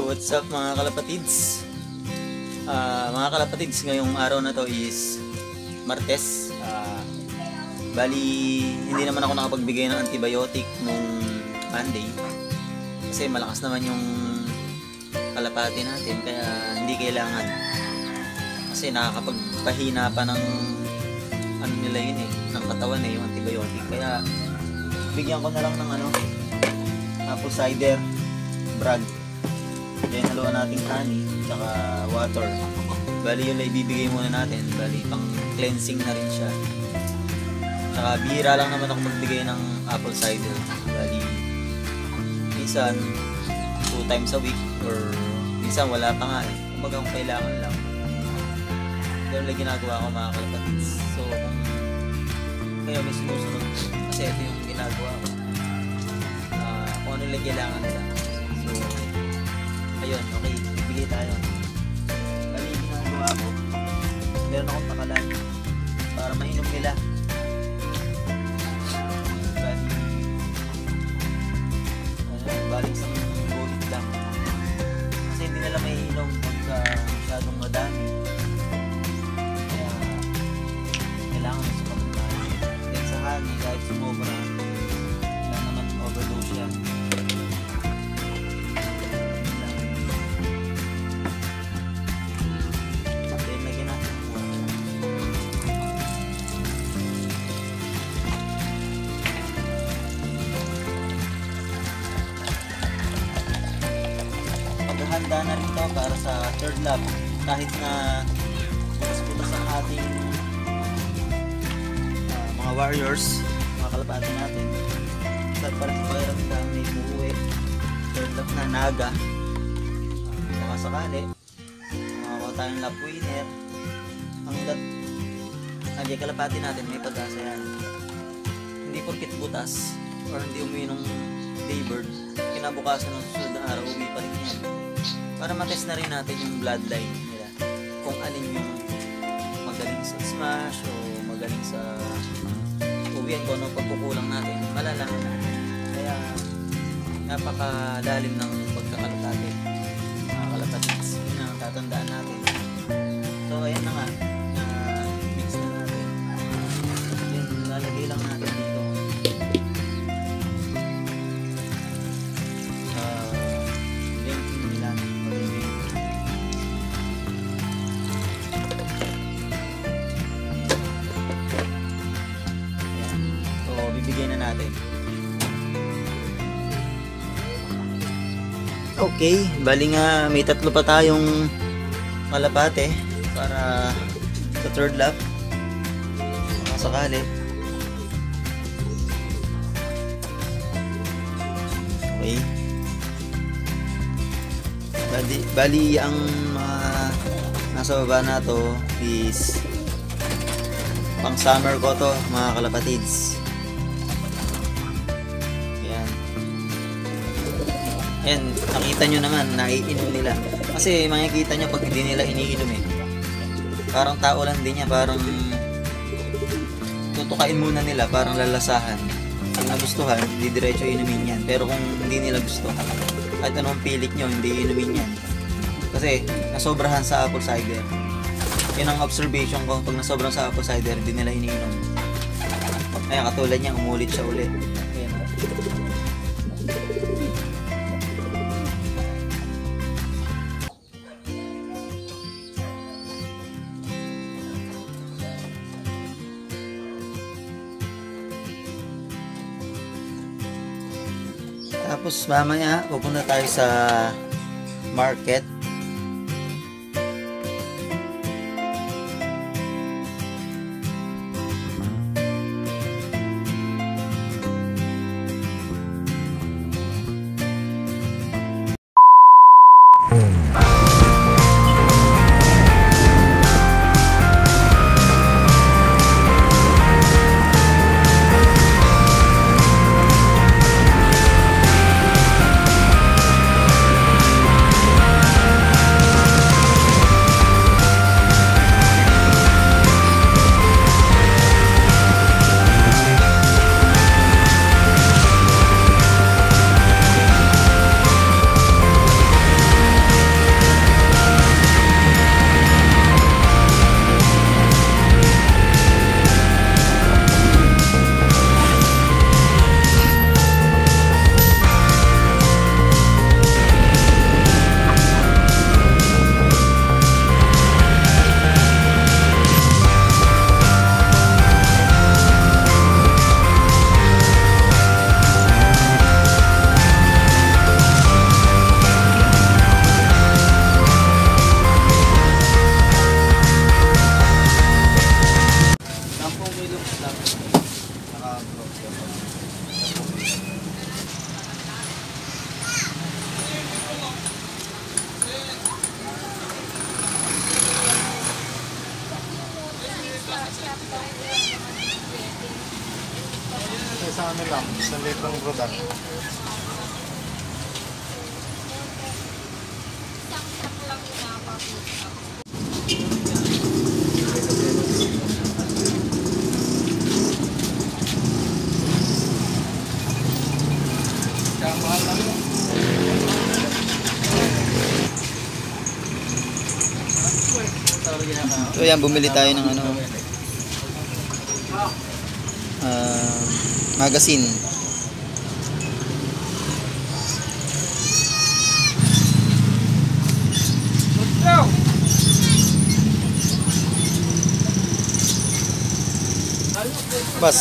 What's up mga kalapatids? Mga kalapatids, ngayong araw na to is Martes. Bali, hindi naman ako nakapagbigay ng antibiotic nung Monday kasi malakas naman yung kalapati natin, kaya hindi kailangan. Kasi nakakapagpahina pa ng ano nila yun ng katawan yung antibiotic. Kaya bigyan ko na lang ng apple cider brag. Then haluan natin honey tsaka water. Bali yun lang ibibigay muna natin. Bali pang cleansing na rin siya. Tsaka bihira lang naman ako magbigay ng apple cider. Bali minsan 2 times a week or minsan wala pa nga kumbaga kung kailangan lang. Ganun lang ginagawa ko mga kalapatids. So kung kayo may sinusunod, kasi ito yung ginagawa ko, kung ano lang kailangan nila. So ayun, okay, bigay tayo. Bali ginagawa ko, meron akong takalan para mainom nila. Balik sa bulit lang kasi hindi nila may inom pagka masyadong madami, kaya kailangan sa pagkain. Then sa honey, kahit sumobra wala naman overdose yan. Then lagyan natin handa na rin to para sa third lap. Kahit na putas-putas ang ating mga warriors, mga kalapati natin, start pa rin mayroon na may buuwi third lap na naga. Baka sakali makakuha tayong lap winner hanggat nandiyan kalapati natin, may pag-asa yan. Hindi porkit butas or hindi uminom daybird, kinabukasan ng susunod na araw uwi pa rin yan. Para matest na rin natin yung bloodline nila, kung alin yung magaling sa smash o magaling sa uwian, kung ano pagkukulang natin, malalaman na. Kaya napakalalim ng pagkakalapati mga kalapatids, yun ang tatandaan natin. So ayan na nga, mix na natin, then lalagay lang natin dito bibigyan na natin. Okay, bali nga may 3 pa tayong kalapate para sa third lap. Sakali. Okay. Bali ang nasa baba na to is pang summer ko to mga kalapatids. Yan, nakita nyo naman, naiinom nila. Kasi makikita nyo pag hindi nila iniinom parang tao lang din niya, parang tutukain muna nila, parang lalasahan. Kung nagustuhan, hindi diretso inumin yan. Pero kung hindi nila gusto, kahit anong pilit nyo, hindi inumin yan. Kasi nasobrahan sa apple cider. Yun ang observation ko, pag nasobrahan sa apple cider, hindi nila iniinom. Kaya katulad niya, umulit siya ulit. Ayan. Tapos mamaya pupunta tayo sa market. sa ano lang, sa litrong rodan. So yan, bumili tayo ng ano, magazine. Bas.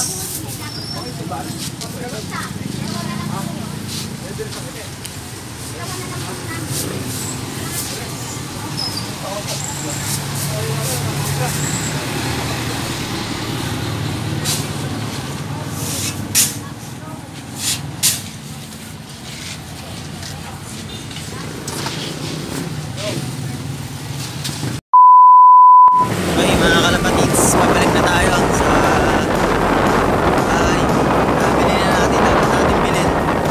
Okay mga kalapatids, pabalik na tayo sa bahay. Nabili na natin, dapat natin bilhin.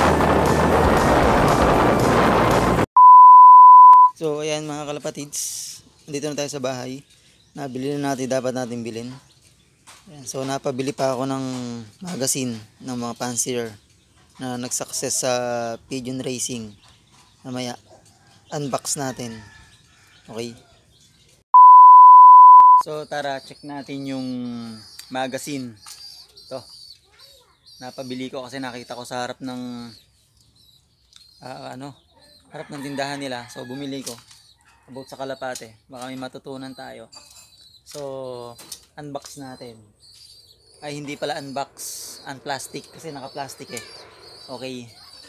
So ayan mga kalapatids, dito na tayo sa bahay. Nabili na natin, dapat natin bilhin. Ayan, so napabili pa ako ng magazine ng mga fancier na nag-success sa Pigeon Racing. Mamaya unbox natin. Okay. So tara, check natin yung magazine. Ito. Napabili ko kasi nakita ko sa harap ng harap ng tindahan nila. So bumili ko. About sa Kalapate. Baka may matutunan tayo. So unbox natin. Ay hindi pala unbox, unplastic kasi naka-plastic eh. Okay.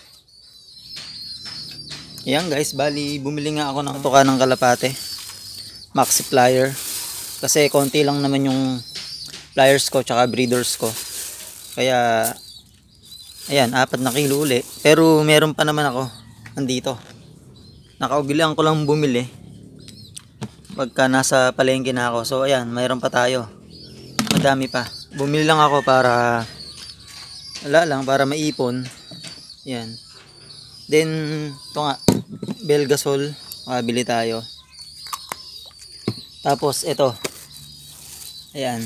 Yan guys, bali bumili nga ako ng tuka ng Kalapate. Maxi plier. Kasi konti lang naman yung pliers ko tsaka breeders ko. Kaya ayan, 4 na kilo uli. Pero meron pa naman ako nandito. Nakaugilan ko lang bumili pagka nasa palengke na ako. So ayan, mayroon pa tayo. Madami pa. Bumili lang ako para para maipon. Ayan. Then ito nga, Belgasol, makabili tayo. Tapos ito. Ayan.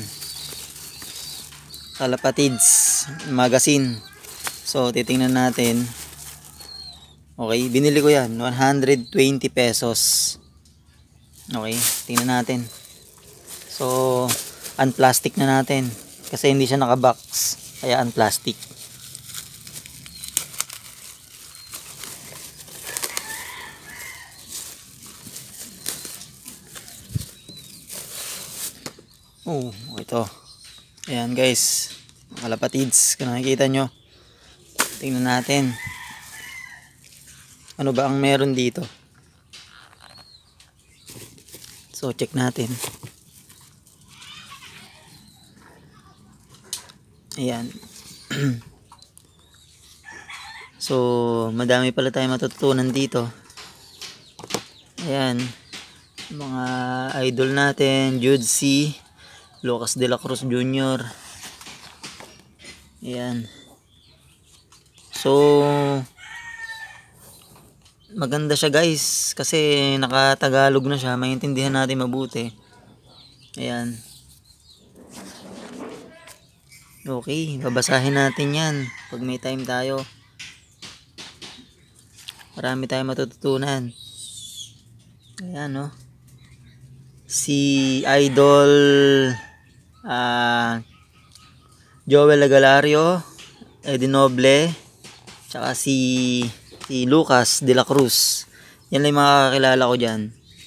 Kalapatids magazine. So titingnan natin. Okay, binili ko 'yan, 120 pesos. Okay, tingnan natin. So unplastic na natin kasi hindi siya naka-box, kaya unplastic. Oh, ito. Ayan guys, kalapatids, kung nakikita nyo. Tingnan natin. Ano ba ang meron dito? So check natin. Ayan. So madami pala tayong matutunan dito. Ayan. Mga idol natin, Jude C, Lucas De La Cruz Jr. Ayan. So maganda siya guys kasi nakatagalog na siya, maintindihan natin mabuti. Ayan. Okay, babasahin natin yan pag may time tayo. Marami tayong matututunan. Ayan no. Si Idol Joel Agalario, Eddie Noble, tsaka si Lucas De La Cruz. Yan lang yung mga kakilala ko dyan.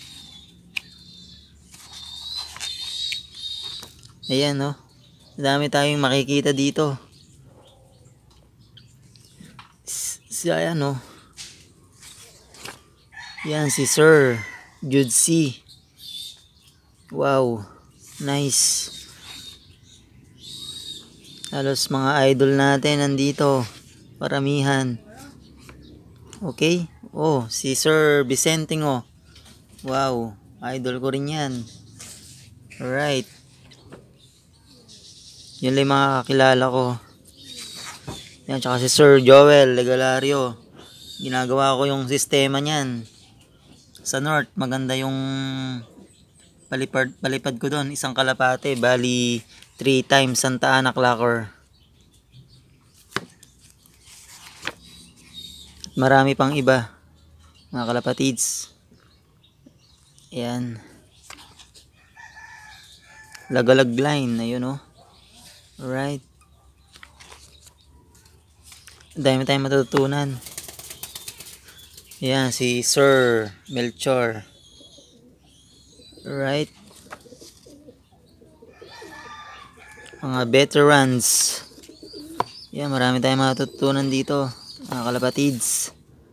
Ayan no. Dami tayong makikita dito. Ayan no. Yan si Sir Jude C. Wow. Nice. Halos mga idol natin nandito. Paramihan. Okay. Oh, si Sir Vicente ngo. Wow. Idol ko rin yan. Alright. Yun lang mga kakilala ko. Yan, tsaka si Sir Joel Legalario. Ginagawa ko yung sistema niyan. Sa north, maganda yung palipad ko doon. Isang kalapate, bali 3 times Santa Ana Clacker. Marami pang iba, mga kalapatids. Ayan. Lagalag line, ayun oh. Alright. Dami tayong matutunan. Ayan, si Sir Melchor. Alright. Mga veterans. Ayan, marami tayong matutunan dito, mga kalapatids.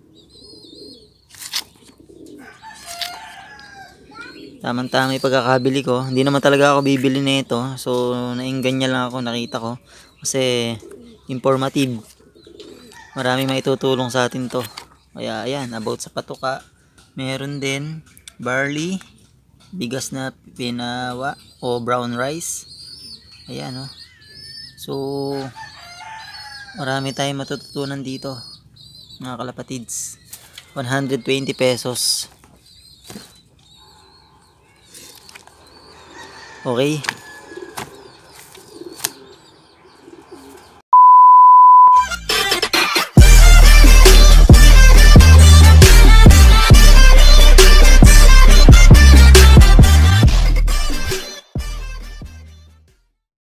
Tamang-tama yung pagkakabili ko. Hindi naman talaga ako bibili nito. So, naingganya lang ako, nakita ko. Kasi, informative. Marami maitutulong sa atin to. Kaya, ayan, about sa patuka. Meron din, barley, bigas na pinawa, o brown rice. Ayan, oh. So, marami tayong matututunan dito, mga kalapatids. 120 pesos. Okay.